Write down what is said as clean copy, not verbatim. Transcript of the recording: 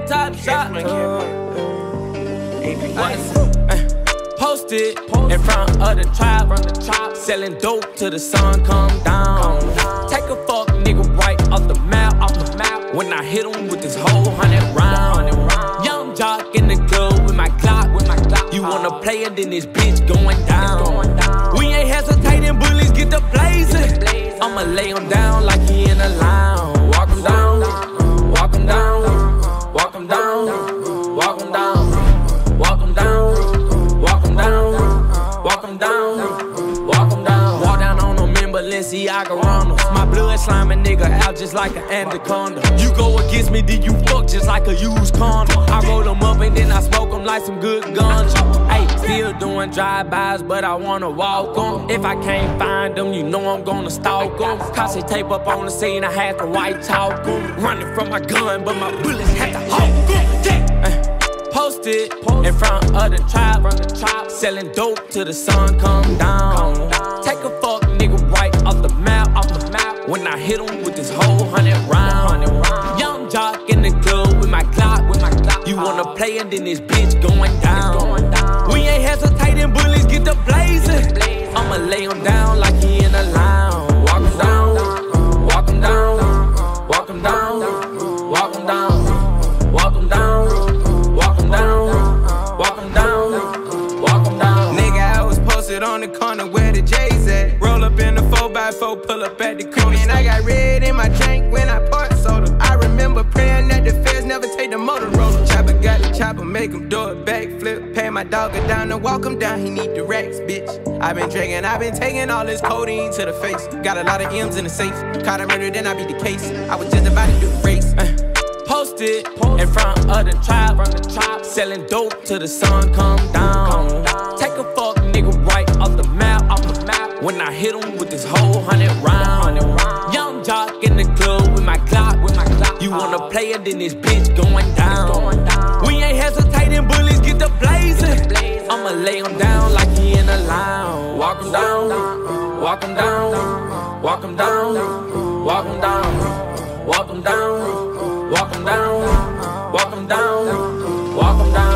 top shot. Posted in front of the trap, selling dope till the sun come down. Take a fuck nigga right off the map. When I hit him with this whole 100 round. Young jock in the club with my clock. You wanna play it, then this bitch going down. We ain't hesitating, bullies get the blazing. I'ma lay him down like he in a lounge. Walk him down, walk him down, walk him down, walk him down, walk him down, walk him down, walk him down, walk him down. Walk down on them in Balenciaga runners. My blood sliming nigga out just like an anaconda. You go against me, then you fuck just like a used condom. I roll them up and then I smoke them like some good guns. Hey, still doing drive-bys, but I wanna walk them. If I can't find them, you know I'm gonna stalk them. Cause tape up on the scene, I had to white talk them. Running from my gun, but my bullets had to hold them. Posted in front of the trap, selling dope till the sun come down. Take a fuck nigga right off the map. When I hit him with this whole 100 round. Young jock in the club with my clock. You wanna play it, then this bitch going down. We ain't hesitating, bullies get the blazing. I'ma lay him down like he in a lounge. Walk him down, walk him down, walk him down, walk him down, walk him down, walk him down, walk him down, walk him down. Nigga, I was posted on the corner where the J's at. Roll up in the 4x4, pull up at the corner. And I got red in my drink when I poured soda. I remember praying that the feds never take the Motorola. Chopper got the chopper, make him do a backflip. Pay my dog down and walk him down, he need the racks, bitch. I been drinking, I been taking all this codeine to the face. Got a lot of M's in the safe. Caught a murder, then I beat the case. I was just about to do the race. Posted in front of the trap, selling dope till the sun come down. Take a fuck nigga right off the map. When I hit him with this whole 100 round. Young jock in the club with my clock. You wanna play it, then this bitch going down. We ain't hesitating, bullies get the blazing. I'ma lay him down like he in a lounge. Walk him down, walk him down, walk him down, walk him down, walk him down, walk him down, walk him down, walk him down.